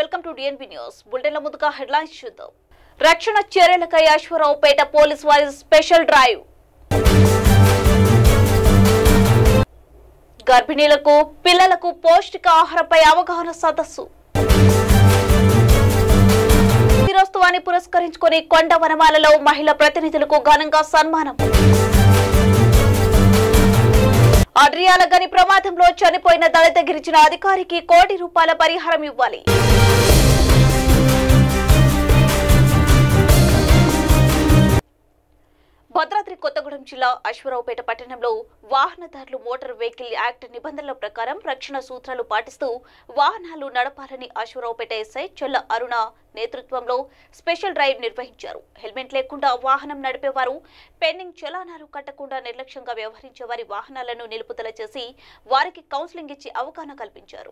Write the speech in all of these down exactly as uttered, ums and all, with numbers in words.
Welcome to DNB news బులెటిన్ల ముందుగా headlines చూద్దాం. రక్షణ చర్యలకై అశ్వరావుపేట పోలీస్ వారి స్పెషల్ డ్రైవ్. గర్భిణీలకు పిల్లలకు పౌష్టికాహారంపై అవగాహన సదస్సు. దినోత్సవాన్ని పురస్కరించుకుని కొండ వనమాలలో మహిళా ప్రతినిధులకు ఘనంగా సన్మానం. అడ్రియాల గని ప్రమాదంలో చనిపోయిన దళిత గిరిజన అధికారికి కోటి రూపాయల పరిహారం ఇవ్వాలి. భద్రాద్రి కొత్తగూడెం జిల్లా అశ్వరావుపేట పట్టణంలో వాహనదారులు మోటార్ వెహికల్ యాక్ట్ నిబంధనల ప్రకారం రక్షణ సూత్రాలు పాటిస్తూ వాహనాలు నడపాలని అశ్వరావుపేట ఎస్ఐ చెల్ల అరుణ నేతృత్వంలో స్పెషల్ డ్రైవ్ నిర్వహించారు. హెల్మెట్ లేకుండా వాహనం నడిపేవారు, పెండింగ్ చలానాలు కట్టకుండా నిర్లక్ష్యంగా వ్యవహరించే వారి వాహనాలను నిలుపుదల చేసి వారికి కౌన్సిలింగ్ ఇచ్చి అవగాహన కల్పించారు.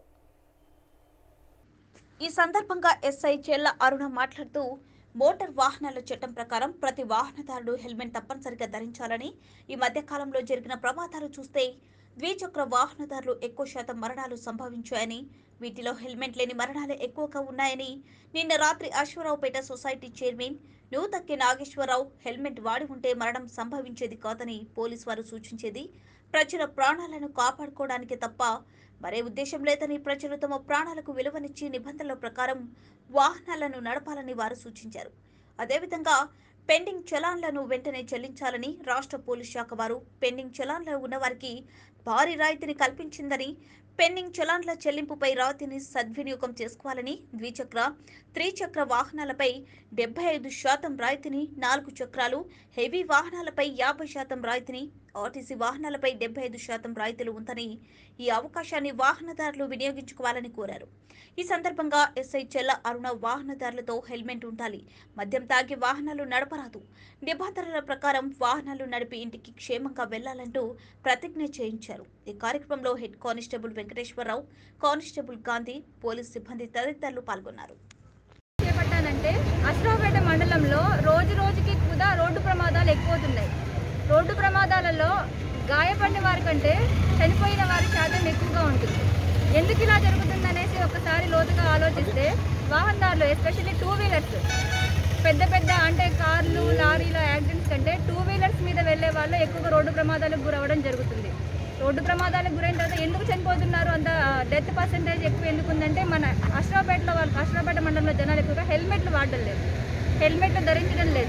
ఈ సందర్భంగా ఎస్ఐ చెల్ల అరుణ మాట్లాడుతూ మోటార్ వాహనాల చట్టం ప్రకారం ప్రతి వాహనదారుడు హెల్మెట్ తప్పనిసరిగా ధరించాలని, ఈ మధ్య కాలంలో జరిగిన ప్రమాదాలు చూస్తే ద్విచక్ర వాహనదారులు ఎక్కువ శాతం మరణాలు సంభవించాయని, వీటిలో హెల్మెట్ లేని మరణాలే ఎక్కువగా ఉన్నాయని, నిన్న రాత్రి Aswaraopeta society chairman Nutakki Nageswararao helmet వాడి ఉంటే మరణం సంభవించేది కాదని పోలీసు వారు సూచించేది ప్రజల ప్రాణాలను కాపాడుకోవడానికి తప్ప మరే ఉద్దేశం లేదని, ప్రజలు తమ ప్రాణాలకు విలువనిచ్చి నిబంధనల ప్రకారం వాహనాలను నడపాలని వారు సూచించారు. అదేవిధంగా పెండింగ్ చలాన్లను వెంటనే చెల్లించాలని రాష్ట్ర పోలీస్ శాఖ వారు పెండింగ్ చలాన్లు ఉన్నవారికి భారీ రాయితీని కల్పించిందని, పెండింగ్ చలాన్ల చెల్లింపుపై రాయితీని సద్వినియోగం చేసుకోవాలని, ద్విచక్ర త్రిచక్ర వాహనాలపై డెబ్బై ఐదు శాతం రాయితీని, నాలుగు చక్రాలు హెవీ వాహనాలపై యాభై శాతం రాయితీని, ఆర్టీసీ వాహనాలపై డెబ్బై ఐదు శాతం రాయితీలు ఉందని, ఈ అవకాశాన్ని వాహనదారులు వినియోగించుకోవాలని కోరారు. ఈ సందర్భంగా ఎస్ఐ చెల్ల అరుణ వాహనదారులతో హెల్మెట్ ఉండాలి, మద్యం తాగి వాహనాలు నడపరాదు, నిబంధనల ప్రకారం వాహనాలు నడిపి ఇంటికి క్షేమంగా వెళ్లాలంటూ ప్రతిజ్ఞ చేయించారు. ఈ కార్యక్రమంలో head constable Venkateswararao, constable Gandhi, police సిబ్బంది తదితరులు పాల్గొన్నారు. చేపట్టానంటే అశ్వరావుపేట మండలంలో రోజు రోజుకి కూడా రోడ్డు ప్రమాదాలు ఎక్కువవుతున్నాయి. రోడ్డు ప్రమాదాలలో గాయపడిన వారి కంటే చనిపోయిన వారి శాతం ఎక్కువగా ఉంటుంది. ఎందుకు ఇలా జరుగుతుందనేసి ఒకసారి లోతుగా ఆలోచిస్తే వాహనదారులు ఎస్పెషల్లీ టూ వీలర్స్ పెద్ద పెద్ద అంటే కార్లు, లారీల యాక్సిడెంట్స్ కంటే టూ వీలర్స్ మీద వెళ్లే వాళ్ళు ఎక్కువగా రోడ్డు ప్రమాదాలకు గురవడం జరుగుతుంది. రోడ్డు ప్రమాదాలకు గురైన తర్వాత ఎందుకు చనిపోతున్నారు, అంత డెత్ పర్సెంటేజ్ ఎక్కువ ఎందుకు ఉందంటే మన అశ్వరావుపేటలో వాళ్ళకి అశ్వరావుపేట మండలంలో జనాలు ఎక్కువగా హెల్మెట్లు వాడడం లేదు, హెల్మెట్లు ధరించడం లేదు.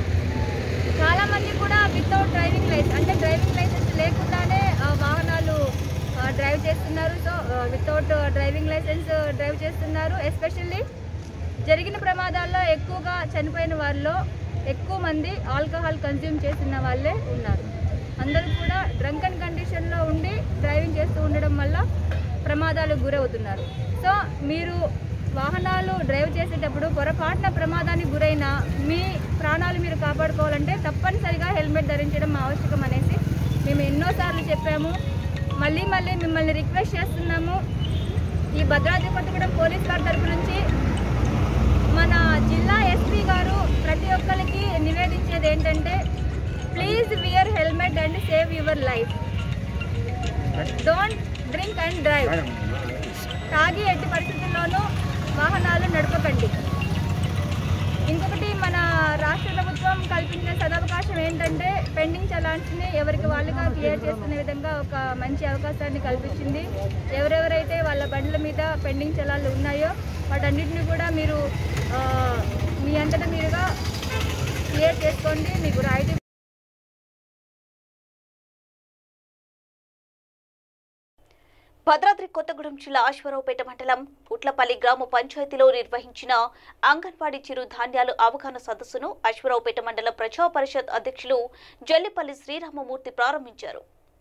చాలామంది కూడా వితౌట్ డ్రైవింగ్ లైసెన్స్ అంటే డ్రైవింగ్ లైసెన్స్ లేకుండానే వాహనాలు డ్రైవ్ చేస్తున్నారు. So without driving licence drive చేస్తున్నారు. ఎస్పెషల్లీ జరిగిన ప్రమాదాల్లో ఎక్కువగా చనిపోయిన వాళ్ళలో ఎక్కువ మంది ఆల్కహాల్ కన్జ్యూమ్ చేస్తున్న వాళ్ళే ఉన్నారు. అందరూ కూడా డ్రంక్ అండ్ కండిషన్లో ఉండి డ్రైవింగ్ చేస్తూ ఉండడం వల్ల ప్రమాదాలకు గురవుతున్నారు. సో మీరు వాహనాలు డ్రైవ్ చేసేటప్పుడు పొరపాటున ప్రమాదానికి గురైన మీ ప్రాణాలు మీరు కాపాడుకోవాలంటే తప్పనిసరిగా హెల్మెట్ ధరించడం ఆవశ్యకం అనేసి మేము ఎన్నోసార్లు చెప్పాము. మళ్ళీ మళ్ళీ మిమ్మల్ని రిక్వెస్ట్ చేస్తున్నాము. ఈ భద్రాద్రి కొత్తగూడెం పోలీస్ వారి తరపు నుంచి మన జిల్లా ఎస్పీ గారు ప్రతి ఒక్కరికి నివేదించేది ఏంటంటే please wear helmet and save your life. Don't drink and drive. తాగి ఎట్టి పరిస్థితుల్లోనూ వాహనాలు నడపకండి. ఇంకొకటి మన రాష్ట్ర ప్రభుత్వం కల్పించిన సదవకాశం ఏంటంటే పెండింగ్ చలాన్స్ని ఎవరికి వాళ్ళుగా క్లియర్ చేసుకునే విధంగా ఒక మంచి అవకాశాన్ని కల్పించింది. ఎవరెవరైతే వాళ్ళ బండ్ల మీద పెండింగ్ చలాన్లు ఉన్నాయో వాటన్నిటిని కూడా మీరు మీ అంతటా మీరుగా క్లియర్ చేసుకోండి. మీకు రాయితీ భద్రాద్రి కొత్తగూడెం జిల్లా అశ్వరావుపేట మండలం ఉట్లపల్లి గ్రామ పంచాయతీలో నిర్వహించిన అంగన్వాడీ చిరు ధాన్యాలు అవగాహన సదస్సును అశ్వరావుపేట మండల ప్రజా పరిషత్ అధ్యక్షులు జల్లిపల్లి శ్రీరామమూర్తి ప్రారంభించారు.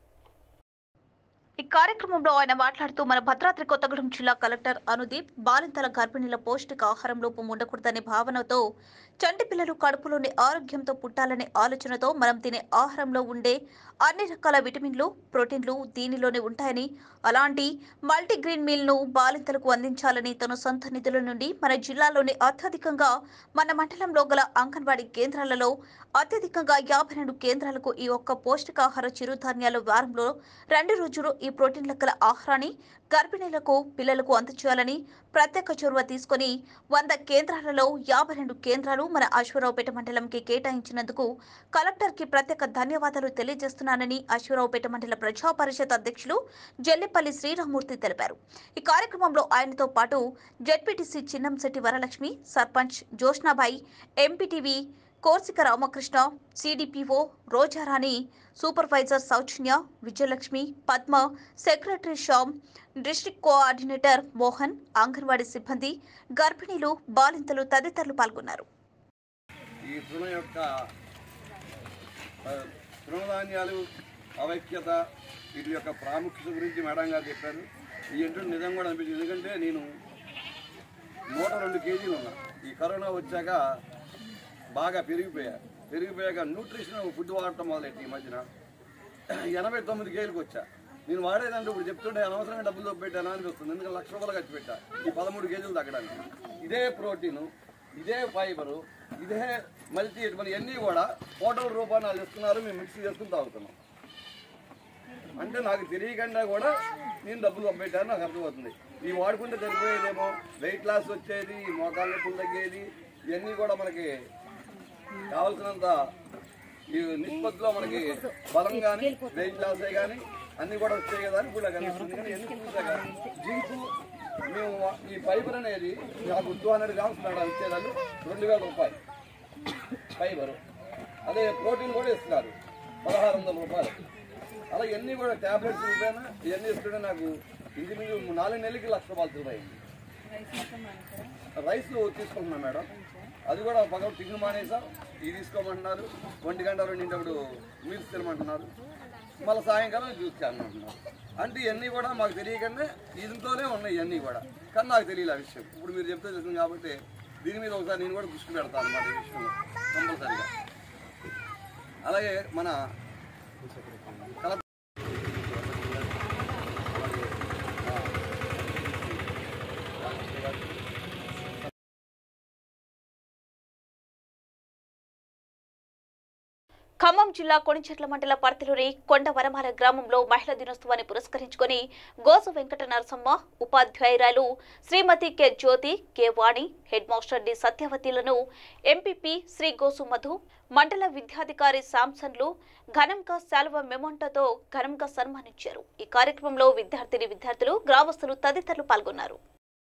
ఈ కార్యక్రమంలో ఆయన మాట్లాడుతూ మన భద్రాద్రి కొత్తగూడెం జిల్లా కలెక్టర్ అనుదీప్ బాలింతల గర్భిణీల పౌష్టిక ఆహారం లోపం ఉండకూడదనే భావనతో చంటి పిల్లలు కడుపులోని ఆరోగ్యంతో పుట్టాలనే ఆలోచనతో మనం తినే ఆహారంలో ఉండే అన్ని రకాల విటమిన్లు, ప్రోటీన్లు దీనిలోనే ఉంటాయని, అలాంటి మల్టీగ్రెయిన్ మీల్ను బాలింతలకు అందించాలని తన సొంత నిధుల నుండి మన జిల్లాలోని అత్యధికంగా మన మండలంలో గల అంగన్వాడీ కేంద్రాలలో అత్యధికంగా యాభై రెండు కేంద్రాలకు ఈ ఒక్క పౌష్టికాహార చిరుధాన్యాల వారంలో రెండు రోజులు ఈ ప్రోటీన్ల గల ఆహారాన్ని గర్భిణీలకు, పిల్లలకు అందజేయాలని ప్రత్యేక చొరవ తీసుకుని వంద కేంద్రాలలో యాభై రెండు కేంద్రాలు మన అశ్వరావుపేట మండలంకి కేటాయించినందుకు కలెక్టర్కి ప్రత్యేక ధన్యవాదాలు తెలియజేస్తున్నానని అశ్వరావుపేట మండల ప్రజా పరిషత్ అధ్యక్షులు జల్లిపల్లి శ్రీరామూర్తి తెలిపారు. ఈ కార్యక్రమంలో ఆయనతో పాటు ZPTC Chinnamsetti Varalakshmi, sarpanch Joshnabai, MPTC Korsika Ramakrishna, CDPO Rojarani, supervisor Soujanya, Vijayalakshmi, Padma, secretary Shyam, district coordinator Mohan, anganwadi సిబ్బంది, గర్భిణీలు, బాలింతలు తదితరులు పాల్గొన్నారు. ఈ తృణ యొక్క తృణధాన్యాలు అవైక్యత వీటి యొక్క ప్రాముఖ్యత గురించి మేడం గారు చెప్పారు. ఈ ఏంటంటే నిజం కూడా అనిపించింది. ఎందుకంటే నేను నూట రెండు కేజీలు ఉన్నా. ఈ కరోనా వచ్చాక బాగా పెరిగిపోయా పెరిగిపోయాక న్యూట్రిషన్ ఫుడ్ వాడటం మొదలెట్టి ఈ మధ్యన ఎనభై తొమ్మిది కేజీలకు వచ్చా. నేను వాడేదంటే ఇప్పుడు చెప్తుంటే అనవసరంగా డబ్బులు పెట్టాను అనిపిస్తుంది. ఎందుకంటే లక్ష రూపాయలు ఖర్చు పెట్టా ఈ పదమూడు కేజీలు తగ్గడానికి. ఇదే ప్రోటీను, ఇదే ఫైబరు, ఇదే మల్టీ ఇటువంటి ఇవన్నీ కూడా పౌడర్ రూపాయలు వాళ్ళు ఇస్తున్నారు. మేము మిక్సీ చేసుకుని తాగుతున్నాం. అంటే నాకు తెలియకుండా కూడా నేను డబ్బులు పెట్టాను నాకు అర్థమవుతుంది. ఇవి వాడుకుంటే సరిపోయేదేమో, వెయిట్ లాస్ వచ్చేది, మోకాళ్ళ నొప్పులు తగ్గేది, ఇవన్నీ కూడా మనకి కావాల్సినంత ఈ నిష్పత్తిలో మనకి బలం కానీ వెయిట్ లాస్ కానీ అన్నీ కూడా వచ్చాయి కదా అని కూడా కనిపిస్తుంది. కానీ ఎందుకు చూసాక జింకు మేము ఈ ఫైబర్ అనేది నాకు టూ హండ్రెడ్ గ్రామ్స్ మేడం ఇచ్చేదాన్ని రెండు వేల రూపాయలు ఫైబరు. అదే ప్రోటీన్ కూడా ఇస్తున్నారు పదహారు వందల రూపాయలు. అలా ఇవన్నీ కూడా ట్యాబ్లెట్స్ రూపాయన ఇవన్నీ ఇస్తుంటే నాకు ఇంచుమించు నాలుగు నెలలకి లక్ష రూపాయలు తిరిగాయింది. రైస్ తీసుకుంటున్నాం మేడం. అది కూడా పక్కన టిఫిన్ మానేసాం. ఇది తీసుకోమంటున్నారు. ఒంటి గంట రెండింటప్పుడు మీల్స్ తినమంటున్నారు. మళ్ళీ సాయంకాలం జ్యూస్ చేయాలంటున్నారు. అంటే ఇవన్నీ కూడా మాకు తెలియకుండా ఇంట్లోనే ఉన్నాయి ఇవన్నీ కూడా. కానీ నాకు తెలియదు ఆ విషయం. ఇప్పుడు మీరు చెప్తే తెలిసింది కాబట్టి దీని మీద ఒకసారి నేను కూడా దృష్టి పెడతాను అన్నమాట ఈ విషయంలో కంపల్సరీగా. అలాగే మన ఖమ్మం జిల్లా కొణిచెట్ల మండల పరిధిలోని కొండ వరమాల గ్రామంలో మహిళా దినోత్సవాన్ని పురస్కరించుకుని గోసు వెంకట నరసమ్మ, ఉపాధ్యాయురాలు Shrimati K Jyothi, K Vani, head master D సత్యవతిలను ఎంపీపీ శ్రీ గోసు మధు, మండల విద్యాధికారి శాంసన్లు ఘనంగా శాలువ మెమోంటోతో ఘనంగా సన్మానించారు. ఈ కార్యక్రమంలో విద్యార్థిని విద్యార్థులు, గ్రామస్తులు తదితరులు పాల్గొన్నారు.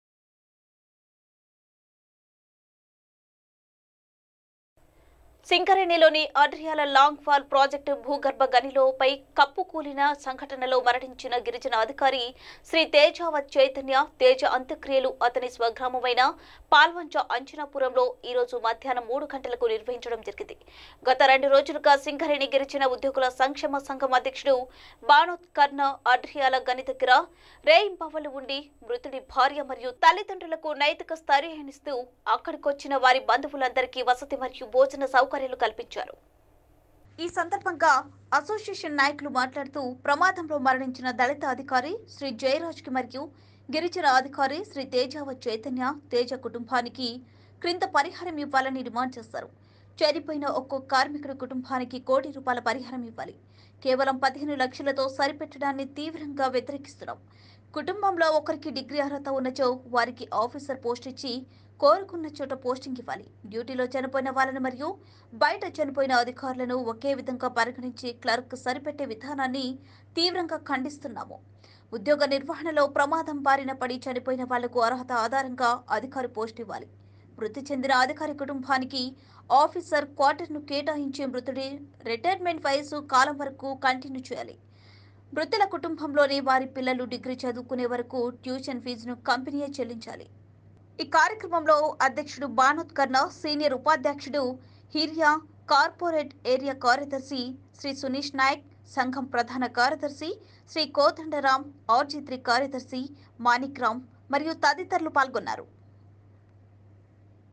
సింగరేణిలోని అడ్రియాల లాంగ్ ఫాల్ ప్రాజెక్టు భూగర్భ గనిలోపై కప్పు కూలిన సంఘటనలో మరణించిన గిరిజన అధికారి శ్రీ తేజావత్ చైతన్య తేజ అంత్యక్రియలు అతని స్వగ్రామమైన పాల్వంచ అంజనాపురంలో ఈ రోజు మధ్యాహ్నం మూడు గంటలకు నిర్వహించడం జరిగింది. గత రెండు రోజులుగా సింగరేణి గిరిజన ఉద్యోగుల సంక్షేమ సంఘం అధ్యక్షుడు బానోత్ కర్ణ అడ్రియాల గని దగ్గర రేయింబవలు ఉండి మృతుడి భార్య మరియు తల్లిదండ్రులకు నైతిక స్థైర్యాన్నిస్తూ అక్కడికొచ్చిన వారి బంధువులందరికీ వసతి మరియు భోజన సౌకర్యాలు కల్పించారు. ఈ సందర్భంగా అసోసియేషన్ నాయకులు మాట్లాడుతూ ప్రమాదంలో మరణించిన దళిత అధికారి శ్రీ జయరాజ్ కి మరియు గిరిజన అధికారి శ్రీ తేజావత్ చైతన్య తేజ కుటుంబానికి క్రింద పరిహారం ఇవ్వాలని డిమాండ్ చేశారు. చనిపోయిన ఒక్కో కార్మికుడి కుటుంబానికి కోటి రూపాయల పరిహారం ఇవ్వాలి. కేవలం పదిహేను లక్షలతో సరిపెట్టడాన్ని తీవ్రంగా వ్యతిరేకిస్తున్నాం. కుటుంబంలో ఒకరికి డిగ్రీ అర్హత ఉన్నచో వారికి ఆఫీసర్ పోస్ట్ ఇచ్చి కోరుకున్న చోట పోస్టింగ్ ఇవ్వాలి. డ్యూటీలో చనిపోయిన వాళ్ళను మరియు బయట చనిపోయిన అధికారులను ఒకే విధంగా పరిగణించి క్లర్క్ సరిపెట్టే విధానాన్ని తీవ్రంగా ఖండిస్తున్నాము. ఉద్యోగ నిర్వహణలో ప్రమాదం బారిన పడి చనిపోయిన వాళ్లకు అర్హత ఆధారంగా అధికారి పోస్ట్ ఇవ్వాలి. మృతి చెందిన అధికారి కుటుంబానికి ఆఫీసర్ క్వార్టర్ను కేటాయించి మృతుడి రిటైర్మెంట్ వయసు కాలం వరకు కంటిన్యూ చేయాలి. మృతుల కుటుంబంలోని వారి పిల్లలు డిగ్రీ చదువుకునే వరకు ట్యూషన్ ఫీజును కంపెనీయే చెల్లించాలి. ఈ కార్యక్రమంలో అధ్యక్షుడు బానోత్ కర్ణ, సీనియర్ ఉపాధ్యక్షుడు హిరియా, కార్పొరేట్ ఏరియా కార్యదర్శి శ్రీ సునీష్ నాయక్, సంఘం ప్రధాన కార్యదర్శి శ్రీ కోదండరాం, ఆర్జీ త్రీ కార్యదర్శి మాణిక్ రామ్ మరియు తదితరులు పాల్గొన్నారు.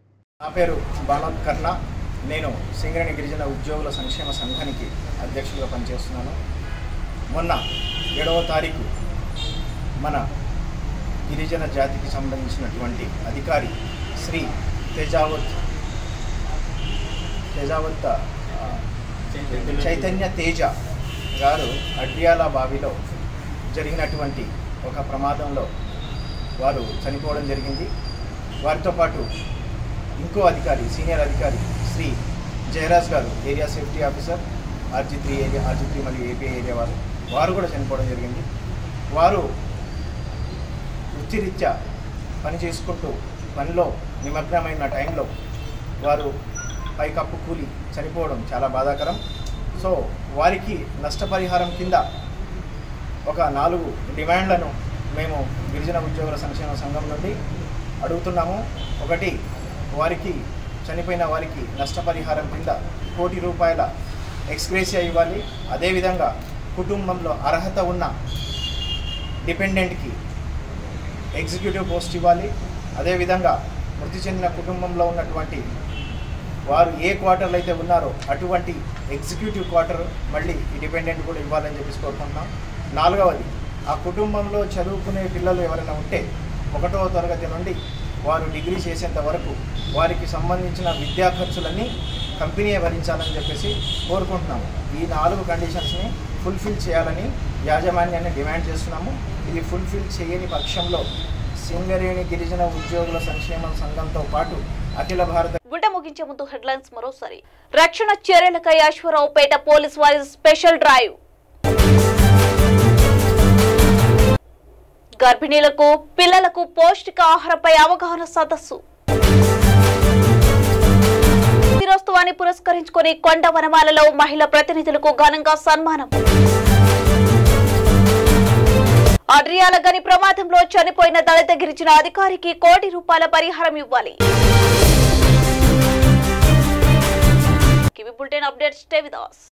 నా పేరు బాణోత్ కర్ణ. నేను సింగరేణి గిరిజన ఉద్యోగుల సంక్షేమ సంఘానికి అధ్యక్షులుగా పనిచేస్తున్నాను. మొన్న ఏడవ తారీఖు మన గిరిజన జాతికి సంబంధించినటువంటి అధికారి శ్రీ తేజావత్ తేజావత్ చైతన్య తేజ గారు అడ్రియాల బావిలో జరిగినటువంటి ఒక ప్రమాదంలో వారు చనిపోవడం జరిగింది. వారితో పాటు ఇంకో అధికారి సీనియర్ అధికారి శ్రీ జయరాజ్ గారు area safety officer RG three area RG three మరియు ఏపీ ఏరియా వారు వారు కూడా చనిపోవడం జరిగింది. వారు వృత్తిరీత్యా పని చేసుకుంటూ పనిలో నిమగ్నమైన టైంలో వారు పైకప్పు కూలి చనిపోవడం చాలా బాధాకరం. సో వారికి నష్టపరిహారం కింద ఒక నాలుగు డిమాండ్లను మేము గిరిజన ఉద్యోగుల సంక్షేమ సంఘం నుండి అడుగుతున్నాము. ఒకటి, వారికి చనిపోయిన వారికి నష్టపరిహారం కింద కోటి రూపాయల ఎక్స్గ్రేసియా ఇవ్వాలి. అదేవిధంగా కుటుంబంలో అర్హత ఉన్న డిపెండెంట్కి ఎగ్జిక్యూటివ్ పోస్ట్ ఇవ్వాలి. అదేవిధంగా మృతి చెందిన కుటుంబంలో ఉన్నటువంటి వారు ఏ క్వార్టర్లో అయితే ఉన్నారో అటువంటి ఎగ్జిక్యూటివ్ క్వార్టర్ మళ్ళీ ఈ డిపెండెంట్ కూడా ఇవ్వాలని చెప్పేసి కోరుకుంటున్నాం. నాలుగవది, ఆ కుటుంబంలో చదువుకునే పిల్లలు ఎవరైనా ఉంటే ఒకటవ తరగతి నుండి వారు డిగ్రీ చేసేంత వరకు వారికి సంబంధించిన విద్యా ఖర్చులన్నీ కంపెనీ భరించాలని చెప్పేసి కోరుకుంటున్నాము. ఈ నాలుగు కండిషన్స్ని ఫుల్ఫిల్ చేయాలని యాజమాన్యాన్ని డిమాండ్ చేస్తున్నాము. ఇది ఫుల్ఫిల్ చేయని పక్షంలో సింగరేణి గిరిజన ఉద్యోగుల సంక్షేమ సంఘంతో పాటు అఖిల భారత గుడ్డ ముగించే ముందు హెడ్లైన్స్ మరోసారి. రక్షణ చర్యలకై అశ్వరావుపేట పోలీస్ వారి స్పెషల్ డ్రైవ్. గర్భిణీలకు పిల్లలకు పౌష్టికాహారంపై అవగాహన సదస్సు. దినోత్సవాన్ని పురస్కరించుకుని కొండ వనమాలలో మహిళా ప్రతినిధులకు ఘనంగా సన్మానం. అడ్రియాల గని ప్రమాదంలో చనిపోయిన దళిత గిరిజన అధికారికి కోటి రూపాయల పరిహారం ఇవ్వాలి. కివి bulletin updates stay with us.